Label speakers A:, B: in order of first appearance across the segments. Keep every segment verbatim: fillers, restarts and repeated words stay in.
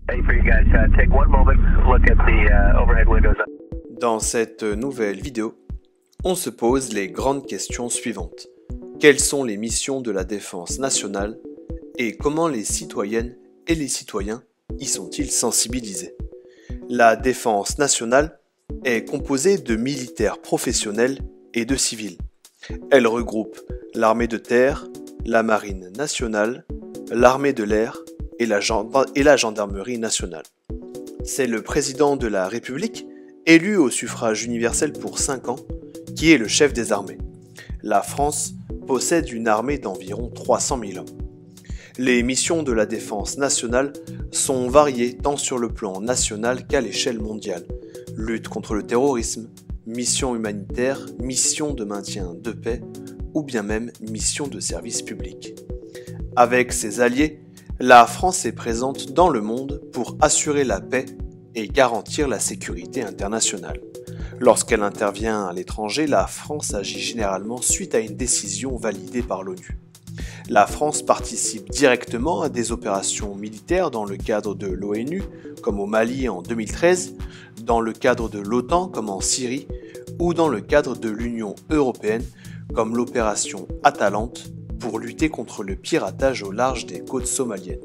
A: Dans cette nouvelle vidéo, on se pose les grandes questions suivantes. Quelles sont les missions de la défense nationale et comment les citoyennes et les citoyens y sont-ils sensibilisés? La défense nationale est composée de militaires professionnels et de civils. Elle regroupe l'armée de terre, la marine nationale, l'armée de l'air et la, gend- et la gendarmerie nationale. C'est le président de la République, élu au suffrage universel pour cinq ans, qui est le chef des armées. La France possède une armée d'environ trois cent mille hommes. Les missions de la défense nationale sont variées tant sur le plan national qu'à l'échelle mondiale. Lutte contre le terrorisme, mission humanitaire, mission de maintien de paix ou bien même mission de service public. Avec ses alliés, la France est présente dans le monde pour assurer la paix et garantir la sécurité internationale. Lorsqu'elle intervient à l'étranger, la France agit généralement suite à une décision validée par l'ONU. La France participe directement à des opérations militaires dans le cadre de l'ONU, comme au Mali en deux mille treize, dans le cadre de l'OTAN comme en Syrie, ou dans le cadre de l'Union européenne comme l'opération Atalante pour lutter contre le piratage au large des côtes somaliennes.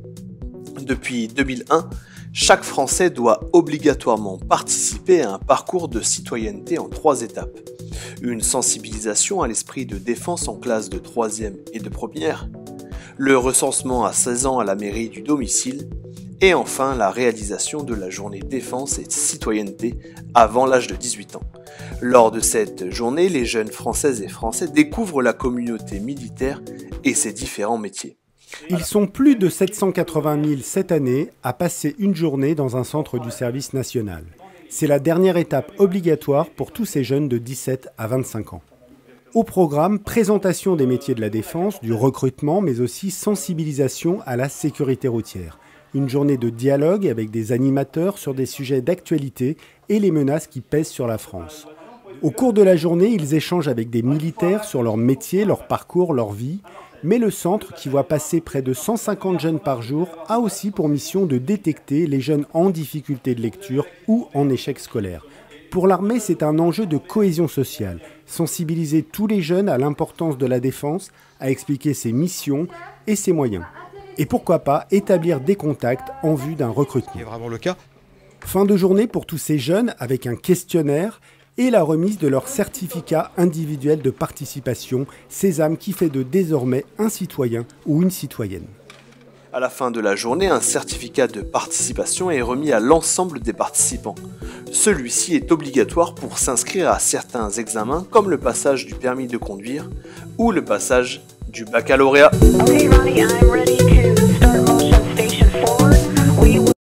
A: Depuis deux mille un, chaque Français doit obligatoirement participer à un parcours de citoyenneté en trois étapes. Une sensibilisation à l'esprit de défense en classe de troisième et de première, le recensement à seize ans à la mairie du domicile, et enfin la réalisation de la journée défense et citoyenneté avant l'âge de dix-huit ans. Lors de cette journée, les jeunes Françaises et Français découvrent la communauté militaire et ses différents métiers.
B: Ils sont plus de sept cent quatre-vingt mille cette année à passer une journée dans un centre du service national. C'est la dernière étape obligatoire pour tous ces jeunes de dix-sept à vingt-cinq ans. Au programme, présentation des métiers de la défense, du recrutement, mais aussi sensibilisation à la sécurité routière. Une journée de dialogue avec des animateurs sur des sujets d'actualité et les menaces qui pèsent sur la France. Au cours de la journée, ils échangent avec des militaires sur leur métier, leur parcours, leur vie. Mais le centre, qui voit passer près de cent cinquante jeunes par jour, a aussi pour mission de détecter les jeunes en difficulté de lecture ou en échec scolaire. Pour l'armée, c'est un enjeu de cohésion sociale. Sensibiliser tous les jeunes à l'importance de la défense, à expliquer ses missions et ses moyens. Et pourquoi pas établir des contacts en vue d'un recrutement.
C: C'est vraiment le cas.
B: Fin de journée pour tous ces jeunes avec un questionnaire et la remise de leur certificat individuel de participation, Sésame qui fait de désormais un citoyen ou une citoyenne.
A: À la fin de la journée, un certificat de participation est remis à l'ensemble des participants. Celui-ci est obligatoire pour s'inscrire à certains examens comme le passage du permis de conduire ou le passage du baccalauréat. Okay, Ronnie, I'm ready.